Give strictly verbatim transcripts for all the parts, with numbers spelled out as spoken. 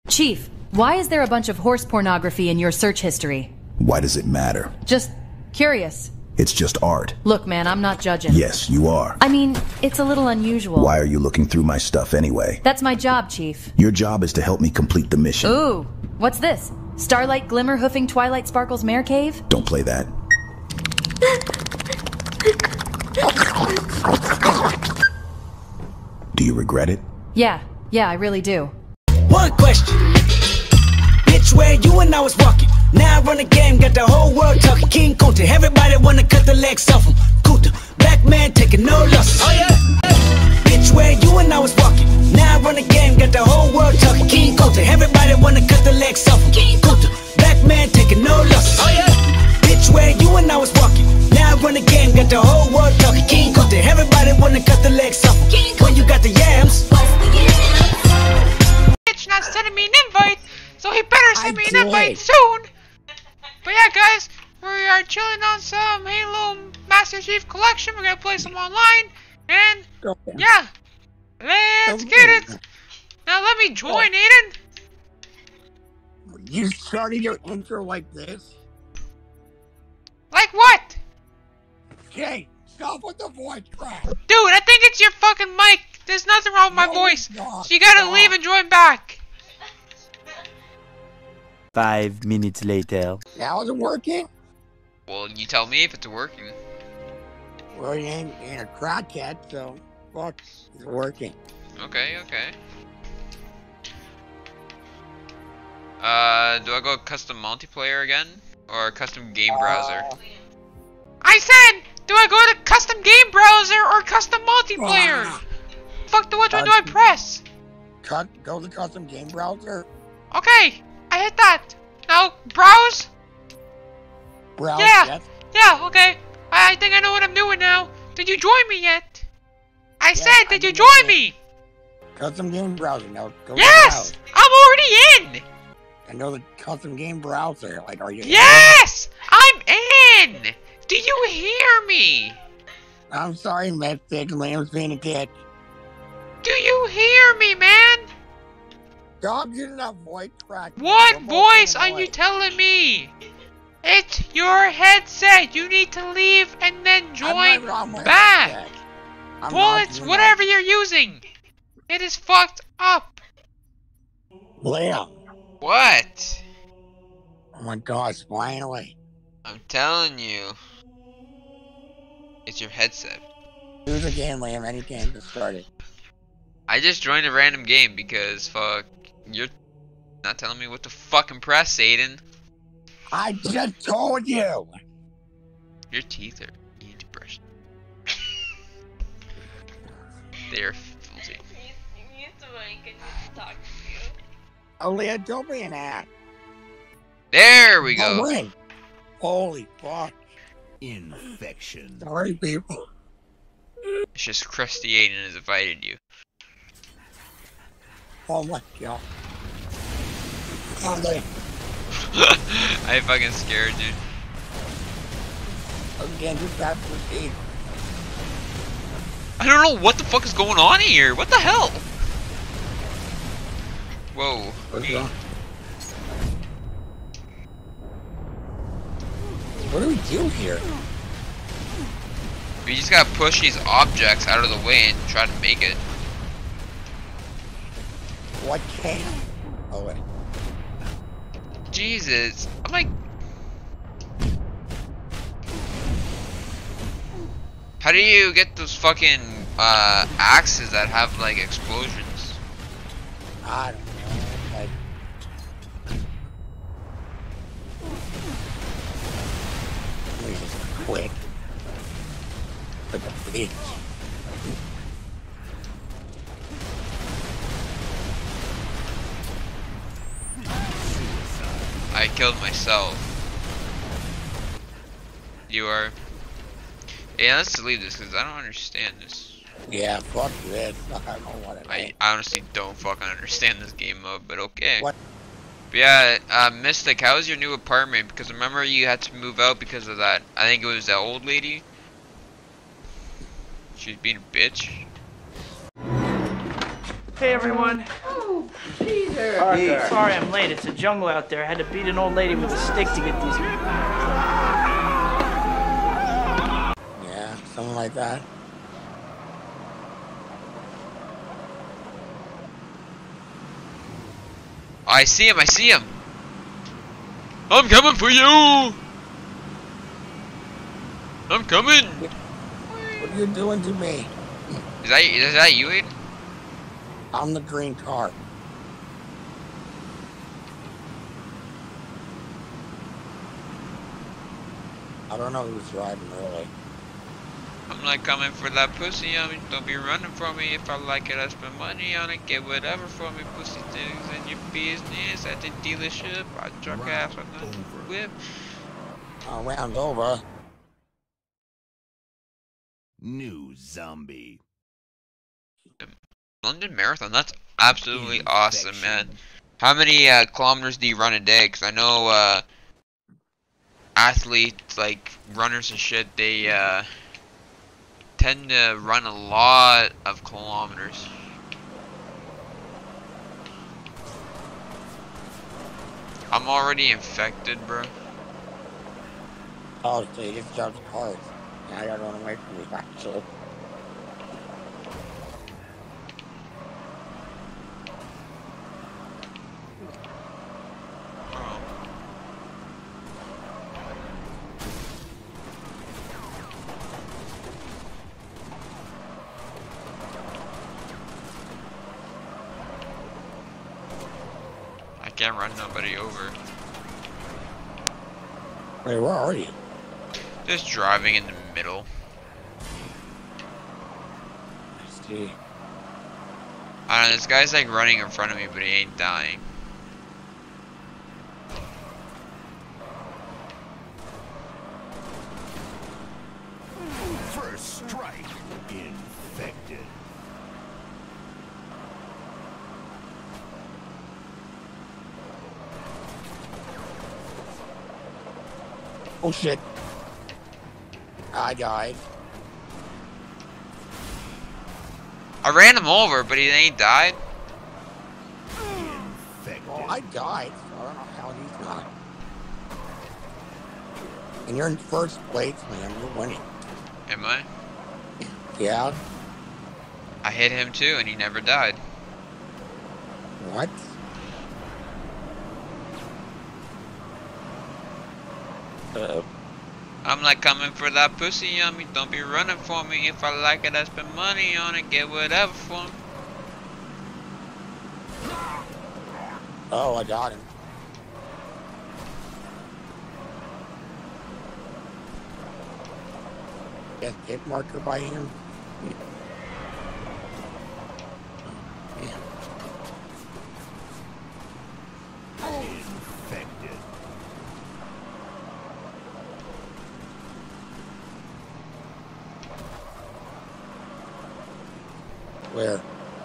Chief, why is there a bunch of horse pornography in your search history? Why does it matter? Just curious. It's just art. Look, man, I'm not judging. Yes, you are. I mean, it's a little unusual. Why are you looking through my stuff anyway? That's my job, Chief. Your job is to help me complete the mission. Ooh, what's this? Starlight Glimmer hoofing Twilight Sparkle's mare cave? Don't play that. Do you regret it? Yeah, yeah, I really do. One question. Bitch, where you and I was walking. Now I run a game, got the whole world talking. King Kunta, everybody wanna cut the legs off him. Kunta, black man taking no losses. Oh yeah. Bitch, where you and I was walking. Now I run a game, got the whole world talking. King Kunta, everybody wanna cut the legs off him. Kunta, black man taking no losses. Oh yeah. Bitch, where you and I was walking. Now I run a game, got the whole world talking. King Kunta, everybody wanna cut the legs off him. When you got the yams. Bitch not sending me an invite, so he better send I me an did. invite soon. But yeah, guys, we are chilling on some Halo Master Chief Collection. We're gonna play some online, and yeah, let's get it. Now let me join, Aiden. You started your intro like this? Like what? Jay, stop with the voice crack. Dude, I think it's your fucking mic. There's nothing wrong with my No, voice. stop, So you gotta stop. leave and join back. Five minutes later. Now is it working? Well, you tell me if it's working. Well, you ain't, ain't a crackhead, so fuck, it's working. Okay, okay. Uh, do I go custom multiplayer again? Or custom game browser? Uh, I said, do I go to custom game browser or custom multiplayer? Ah. Fuck, the which one do I press? Cut, go to custom game browser. Okay, I hit that. Now, browse? Browse. Yeah. Yes. Yeah, okay. I, I think I know what I'm doing now. Did you join me yet? I Yes, said, I did you did join it. me? Custom game browser. Now go. to Yes! browse. I'm already in! And go to custom game browser. Like, are you? Yes! I'm in! Do you hear me? I'm sorry, Mystic. Liam's being a kid. Do you hear me, man? Dog getting that voice crack. What We're both voice in are the you voice. telling me? It's your headset. You need to leave and then I'm join not on my back. headset. I'm Well, not it's doing whatever you're using. It is fucked up. that. Liam. What? Oh my gosh, finally. I'm telling you. It's your headset. Choose a game, Liam. Any game to start it. I just joined a random game because fuck, you're not telling me what to fucking press, Aiden. I just told you. Your teeth are, you need to brush. They're filthy. Oh, Liam, don't be an ass. There we Oh, go. wait. Holy fuck. Infection. Sorry, people. It's just Krusty Aiden has invited you. Oh my god. Oh, Liam. I fucking scared you. Again, you got to proceed. I don't know what the fuck is going on here. What the hell? Whoa. What's wrong? What do we do here? We just gotta push these objects out of the way and try to make it. What can? Oh, wait. Jesus. I'm like... How do you get those fucking uh, axes that have like explosions? I don't know. Like, let me just quick. Like a bitch. I killed myself. You are... Yeah, let's leave this because I don't understand this. Yeah, fuck this. I don't know what it I is. honestly don't fucking understand this game mode, but okay. What? But yeah, uh, Mystic, how is your new apartment? Because remember you had to move out because of that. I think it was that old lady. She's being a bitch. Hey everyone. Oh, Jesus. Hey, sorry I'm late. It's a jungle out there. I had to beat an old lady with a stick to get these. Yeah, something like that. I see him, I see him. I'm coming for you. I'm coming. What are you doing to me? Is that, is that you, Aiden? I'm the green car. I don't know who's driving, really. I'm not coming for that pussy. I mean, don't be running from me. If I like it, I spend money on it. Get whatever from me. Pussy things in your business at the dealership. I truck ass on the whip. Uh, round over. New zombie. London Marathon. That's absolutely awesome, man. How many uh, kilometers do you run a day? Because I know uh, athletes, like runners and shit, they uh, tend to run a lot of kilometers. I'm already infected, bro. Oh, so you just jumped cars. Yeah, I got run away from you, actually. I can't run nobody over. Wait, where are you? Just driving in the middle. I see. I don't know, this guy's like running in front of me, but he ain't dying. First strike. Infected. Oh shit. I died. I ran him over, but he ain't died. Infected. Well, I died. So I don't know how he's not. And you're in first place, man. You're winning. Am I? Yeah? I hit him too, and he never died. What? Uh-oh. I'm not coming for that pussy yummy. Don't be running for me. If I like it, I spend money on it. Get whatever for me. Oh, I got him. Get hit marker by him. Yeah. Infected. Where?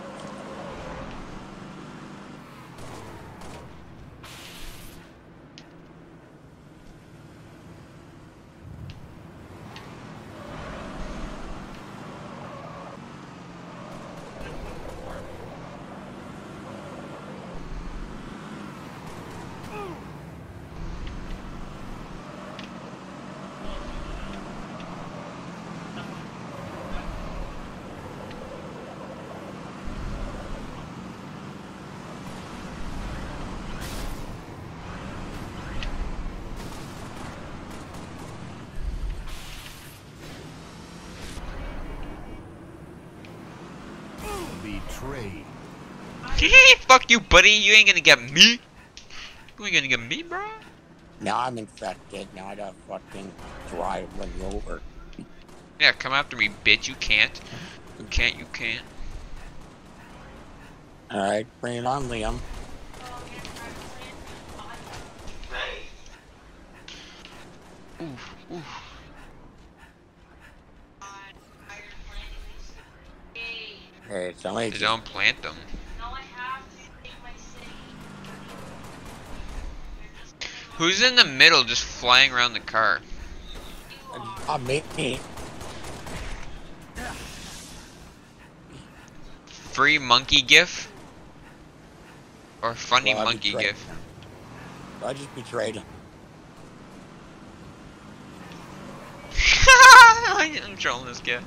Betrayed. Fuck you, buddy. You ain't gonna get me. You ain't gonna get me, bro. Now I'm infected. Now I gotta fucking drive run you over. Yeah, come after me, bitch. You can't. You can't. You can't. Alright, bring it on, Liam. Oof, oof. Hey, it's only They don't plant them. Who's in the middle just flying around the car? uh, me. Free monkey gif? Or funny Well, I monkey betrayed gif. him. I just betrayed him. I'm trolling this guy.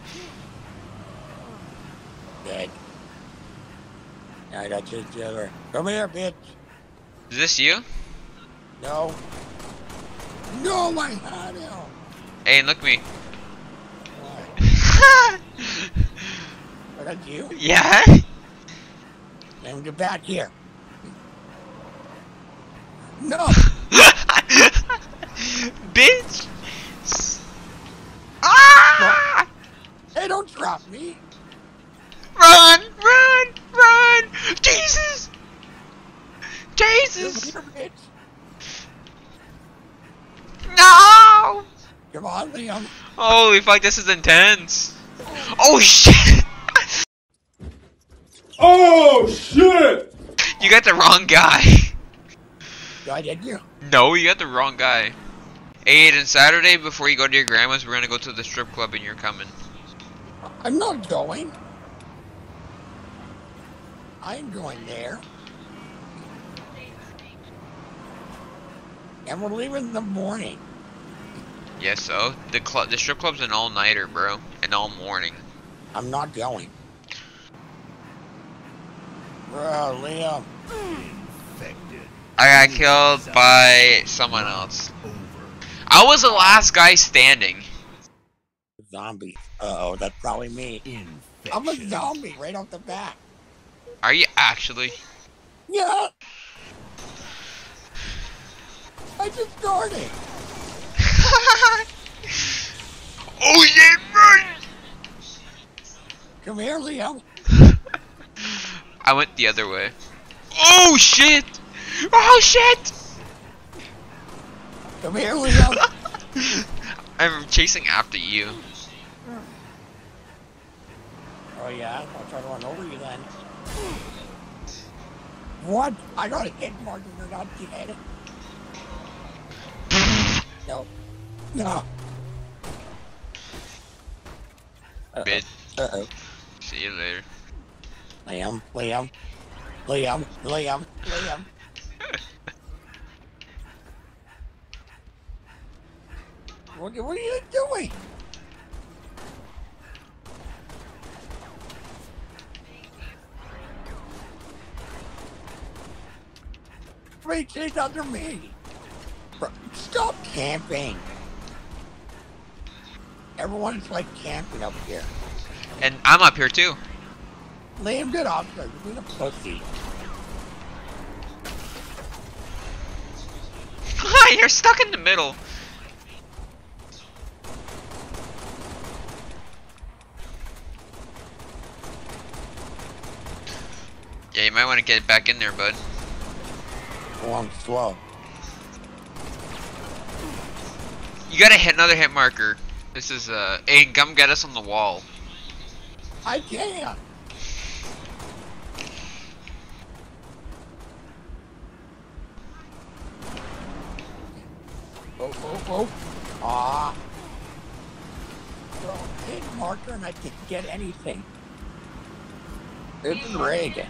Dead. I got you together. Come here, bitch. Is this you? No. No, my had him. Hey, look me. What? Are that you? Yeah? Then get back here. No. Bitch! Ah! Hey, don't drop me. Run! Run! Run! Jesus! Jesus! Come here, bitch. No! Come on, Liam. Holy fuck, this is intense. Oh shit! Oh shit! You got the wrong guy. I did you? No, you got the wrong guy. Hey, Aiden, Saturday before you go to your grandma's, we're gonna go to the strip club and you're coming. I'm not going. I ain't going there. And we're leaving in the morning. Yes, so the club, the strip club's an all-nighter, bro, and all morning. I'm not going. Bro, Liam. Infected. I got killed by someone else. I was the last guy standing. Zombie. Uh-oh, that's probably me. Infection. I'm a zombie right off the bat. Are you actually? Yeah. I just started. Oh shit, run! Come here, Liam. I went the other way. Oh shit! Oh shit! Come here, Liam. I'm chasing after you. Oh yeah, I'll try to run over you then. What? I got a hit marker, you're not dead. No. No. Uh-oh. Bitch. Uh-oh. See you later. Liam, Liam, Liam, Liam, Liam. What, what are you doing? Wait, chase after me. Bro, stop camping. Everyone's like camping up here. And I'm up here too. Liam, get off there. You're being a pussy. You're stuck in the middle. Yeah, you might want to get back in there, bud. Oh, I'm slow. You gotta hit another hit marker. This is uh, hey, come get us on the wall. I can't. Oh, oh, oh. Ah. Bro, hit marker and I can't get anything. It's rigged.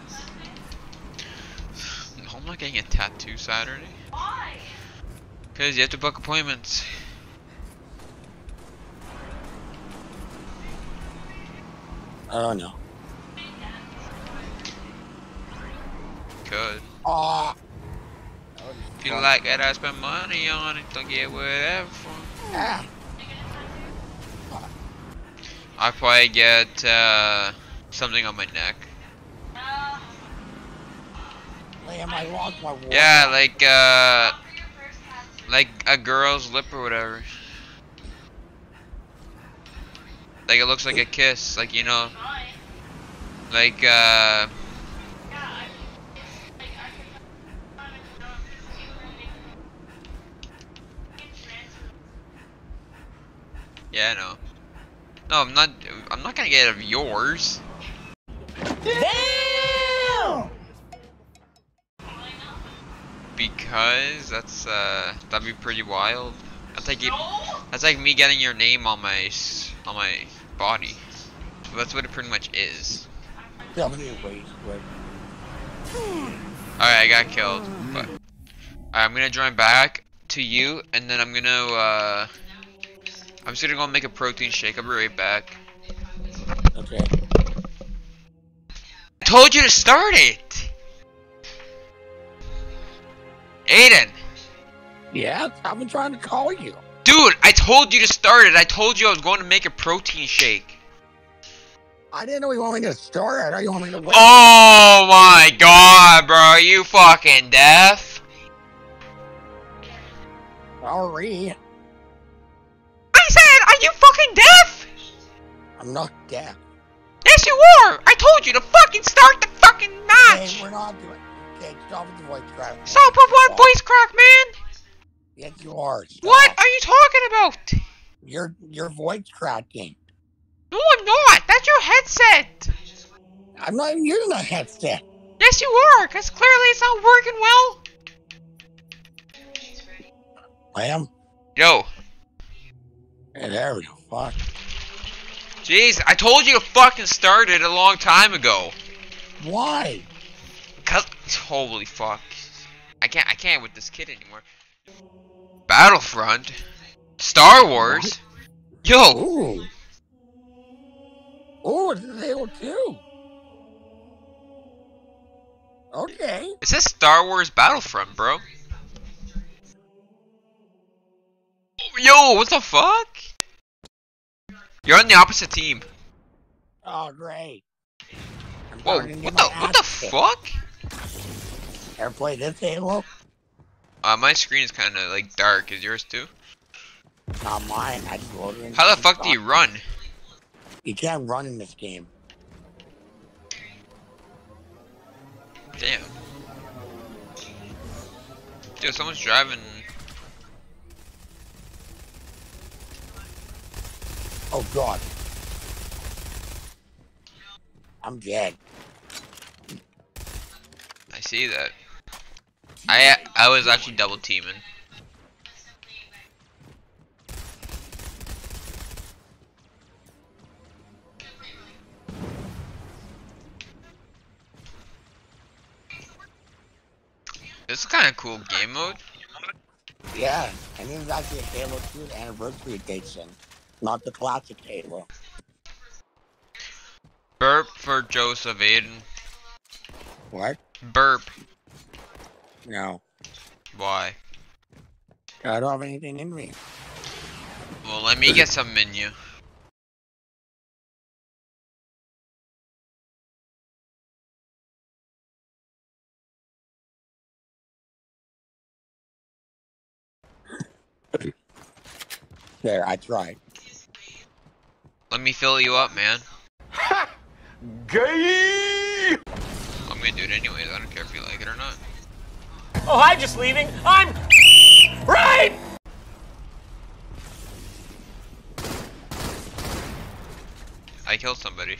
No, I'm not getting a tattoo Saturday. Why? Because you have to book appointments. I don't know. Good. Ah. If you like it, I spend money on it. Don't get whatever from. Ah. I probably get uh, something on my neck. Liam, I lost my water. Yeah, like uh, like a girl's lip or whatever. Like it looks like a kiss, like you know, like uh. Yeah, I know. No, I'm not. I'm not gonna get it of yours. Damn! Because that's uh, that'd be pretty wild. That's like you, that's like me getting your name on my s- on my body. So that's what it pretty much is. W waste, wait. Alright, I got killed. But Alright, I'm gonna join back to you, and then I'm gonna, uh... I'm just gonna go make a protein shake. I'll be right back. Okay. I told you to start it! Aiden! Yeah, I've been trying to call you. Dude, I told you to start it. I told you I was going to make a protein shake. I didn't know you wanted me to start it. I thought you wanted me to wait. Oh my god, bro. Are you fucking deaf? Sorry. I said, are you fucking deaf? I'm not deaf. Yes, you are. I told you to fucking start the fucking match. Hey, we're not doing it. Okay, stop with the voice crack. Stop with one voice crack, man. Yes, you are. Stop. What are you talking about? Your your voice cracking. No, I'm not. That's your headset. I'm not even using a headset. Yes, you are, because clearly it's not working well. Ma'am? Yo. Hey, there we go. Fuck. Jeez, I told you to fucking start it a long time ago. Why? Cause holy fuck. I can't I can't with this kid anymore. Battlefront? Star Wars? What? Yo! Ooh. Ooh, it's Halo two. Okay. It says Star Wars Battlefront, bro. Yo, what the fuck? You're on the opposite team. Oh, great. I'm Whoa, starting to what get the my what the ass kicked. fuck? Ever play this Halo? Uh, my screen is kind of like dark. Is yours too? Not mine. I just loaded in. How the fuck do you run? You can't run in this game. Damn. Dude, someone's driving. Oh god. I'm dead. I see that. I I was actually double teaming. This is kind of cool game mode. Yeah, and this is actually a Halo two Anniversary Edition, not the classic Halo. Burp for Joseph Aiden. What? Burp. No. Why? I don't have anything in me. Well, let me get some menu. There, I tried. Let me fill you up, man. Ha! Gay! I'm gonna do it anyways. I don't care if you like it or not. Oh, I'm just leaving. I'm right. I killed somebody.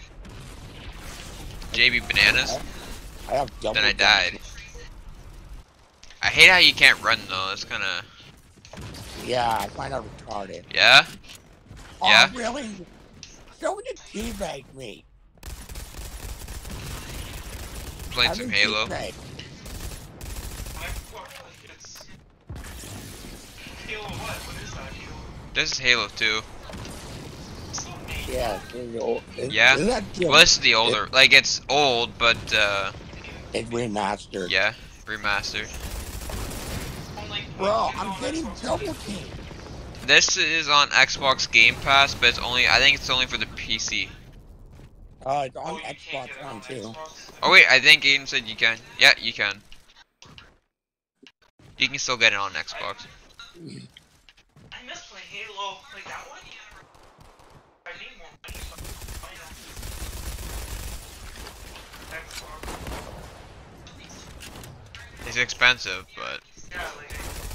J B Bananas. I have double Then I died. damage. I hate how you can't run though. It's kind of. Yeah, I find out retarded. Yeah. Oh, Yeah? really? Somebody teabag me. Playing I've some been Halo. teabagged. This is Halo two. Yeah, it's the old, it, Yeah. isn't that the- Well, this is the older. Like it's old, but uh, It's remastered. yeah, remastered. Bro, I'm getting double teamed. This is on Xbox Game Pass, but it's only. I think it's only for the P C. Uh, it's on Xbox One too. Oh wait, I think Aiden said you can. Yeah, you can. You can still get it on Xbox. I miss playing Halo, like that one. I need more money. It's expensive, but Yeah, like,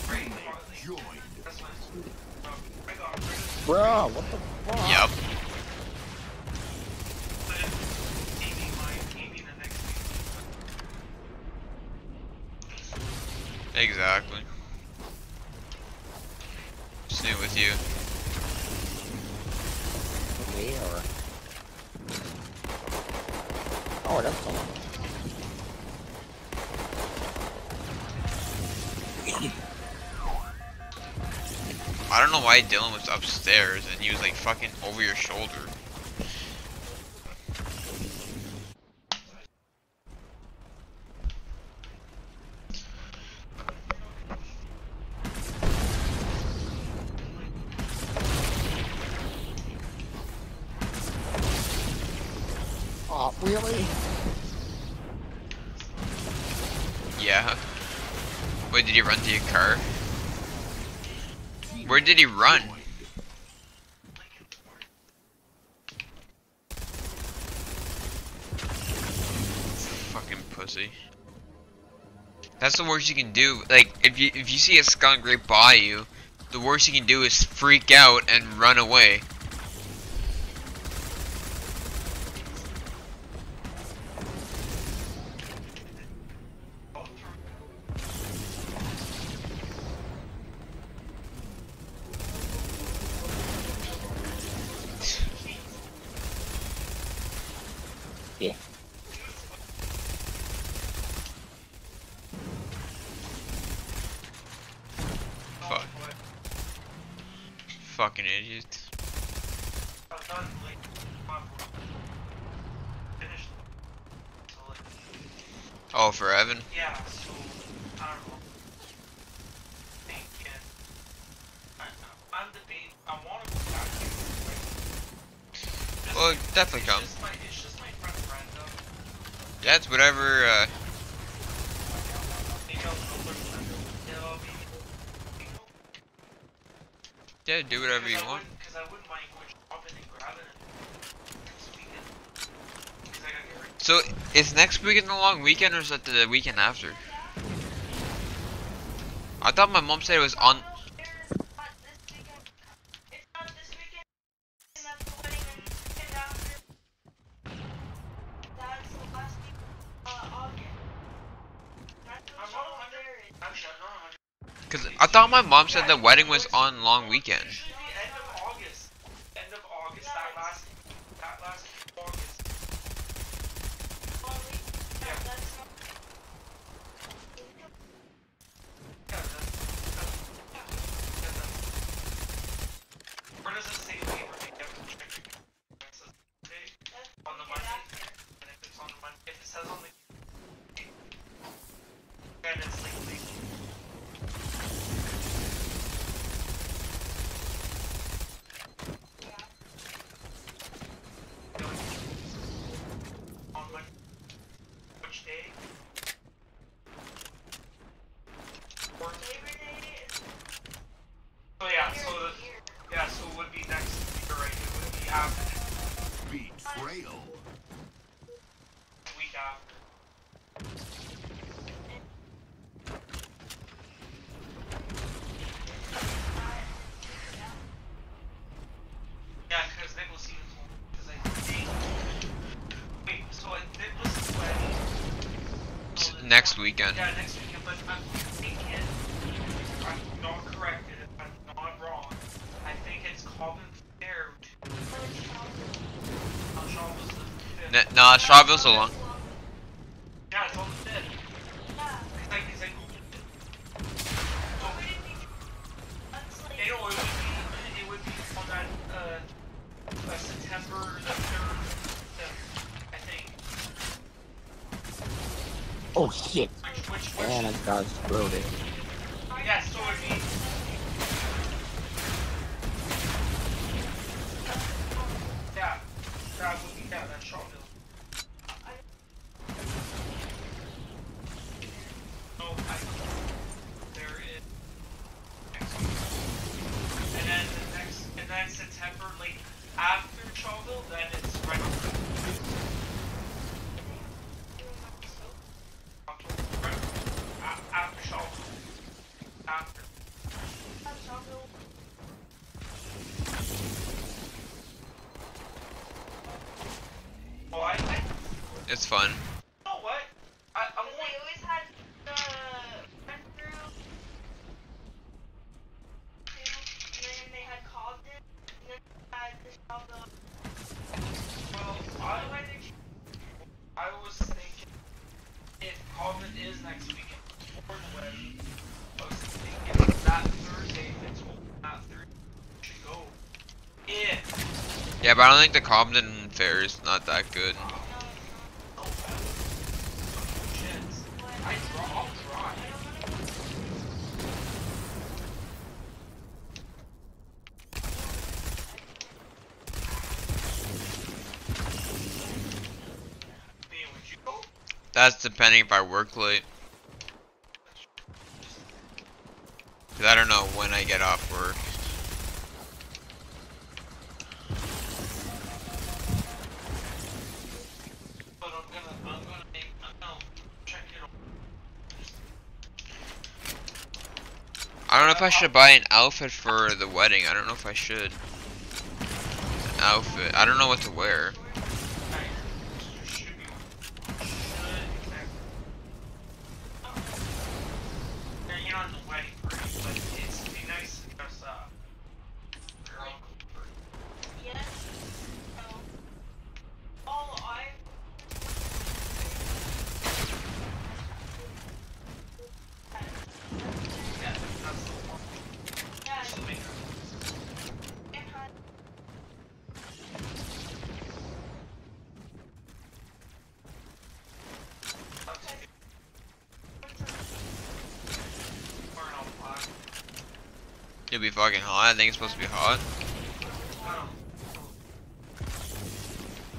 Bro, what the fuck? yep. Exactly. Just new with you. Me or... Oh, that's someone. I don't know why Dylan was upstairs and he was like fucking over your shoulder. Oh, really? Yeah. Wait, did he run to your car? Where did he run? Fucking pussy. That's the worst you can do. Like, if you if you see a skunk right by you, the worst you can do is freak out and run away. Yeah. Fuck. Fucking idiot. Oh, for Evan? Yeah, so, I don't know. Think, yeah. I, I'm debating. I want to go back here. Well, definitely come. It's just my, it's just my friend Brenda. Yeah, it's whatever, uh... Maybe I'll go with Brenda. Yeah, maybe. yeah, do whatever you want. Because I wouldn't mind going shopping and grabbing it this weekend. Because I gotta get ready. So, is next weekend a long weekend or is that the weekend after? I thought my mom said it was on... Cause I thought my mom said the wedding was on long weekend. It should be end of August. End of August. That last. That last August. Yeah. Yeah, that's, that's, yeah, that's, where does it say Labor Day? You have to check it. It says day on the Monday. And if it's on the Monday, if it says on the then it's like Labor Day. So yeah, so the, yeah, so it would be next week, right? It would be after Betrayal. the week after. Yeah, because Nicholas even told me, because I think, wait, so I Nicholas' wedding. So the- Next weekend. Yeah, next weekend, but I'm thinking, if I'm not corrected, if I'm not wrong, I think it's Common Fair to uh, Shawville's the fifth. N nah, Shawville's along. Yeah, it's on the fifth. Cause I, cause I googled it. So, you know, it would be, it would be on that, uh, uh September the third, fifth, I think. Oh shit. Which, which, which, Man, I got exploded. yeah, so it'd be, yeah, that would be, yeah, that's Shawville. No, I, there is, next week. And then the next, and then September, like, after Shawville, then it's right over. October, right? A- After Shawville. After. Oh, I, I, It's fun. you know what? I, I'm going, always had the front group, and then they had Cobden, and then they had the Shawville. well, I, I was thinking, if Coven is next weekend, before the wedding, I was thinking Yeah, but I don't think the Compton fare is not that good. That's depending if I work late. Cause I don't know when I get off work. I don't know if I should buy an outfit for the wedding. I don't know if I should. An outfit. I don't know what to wear. It'll be fucking hot. I think it's supposed to be hot.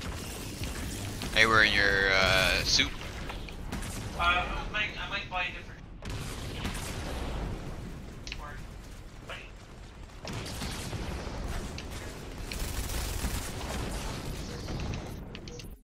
Are you wearing your uh, suit? Uh, I might, I might buy a different